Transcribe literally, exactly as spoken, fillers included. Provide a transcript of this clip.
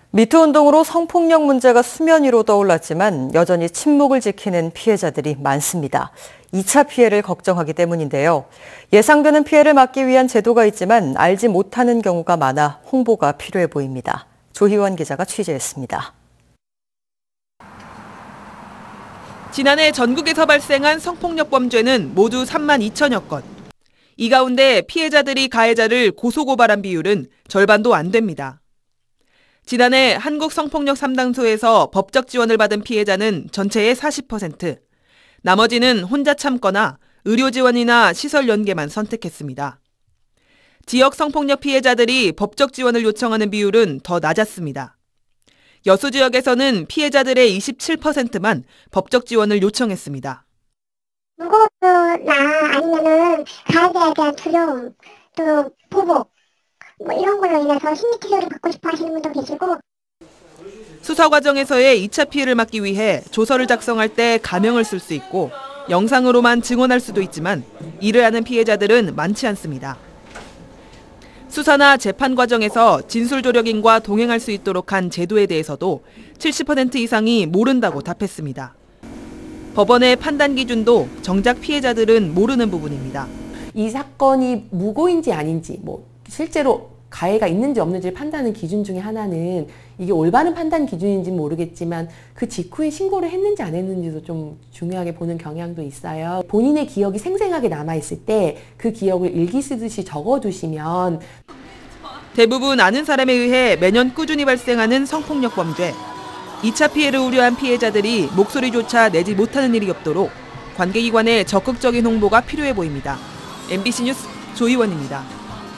미투 운동으로 성폭력 문제가 수면 위로 떠올랐지만 여전히 침묵을 지키는 피해자들이 많습니다. 이 차 피해를 걱정하기 때문인데요. 예상되는 피해를 막기 위한 제도가 있지만 알지 못하는 경우가 많아 홍보가 필요해 보입니다. 조희원 기자가 취재했습니다. 지난해 전국에서 발생한 성폭력 범죄는 모두 삼만 이천여 건. 이 가운데 피해자들이 가해자를 고소고발한 비율은 절반도 안 됩니다. 지난해 한국성폭력상담소에서 법적 지원을 받은 피해자는 전체의 사십 퍼센트, 나머지는 혼자 참거나 의료 지원이나 시설 연계만 선택했습니다. 지역 성폭력 피해자들이 법적 지원을 요청하는 비율은 더 낮았습니다. 여수 지역에서는 피해자들의 이십칠 퍼센트만 법적 지원을 요청했습니다. 무고나 아니면은 가해자에 대한 두려움, 또 보복, 뭐 이런 걸로 인해서 심리치료를 받고 싶어 하시는 분도 계시고. 수사 과정에서의 이 차 피해를 막기 위해 조서를 작성할 때 가명을 쓸 수 있고 영상으로만 증언할 수도 있지만 이를 하는 피해자들은 많지 않습니다. 수사나 재판 과정에서 진술조력인과 동행할 수 있도록 한 제도에 대해서도 칠십 퍼센트 이상이 모른다고 답했습니다. 법원의 판단 기준도 정작 피해자들은 모르는 부분입니다. 이 사건이 무고인지 아닌지, 뭐 실제로 가해가 있는지 없는지를 판단하는 기준 중에 하나는 이게 올바른 판단 기준인지는 모르겠지만 그 직후에 신고를 했는지 안 했는지도 좀 중요하게 보는 경향도 있어요. 본인의 기억이 생생하게 남아있을 때 그 기억을 일기 쓰듯이 적어두시면. 대부분 아는 사람에 의해 매년 꾸준히 발생하는 성폭력 범죄. 이 차 피해를 우려한 피해자들이 목소리조차 내지 못하는 일이 없도록 관계기관의 적극적인 홍보가 필요해 보입니다. 엠비씨 뉴스 조희원입니다.